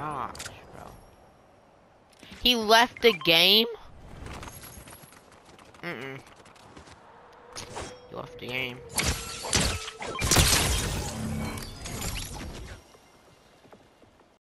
gosh, bro. He left the game? Mm-mm. He left the game.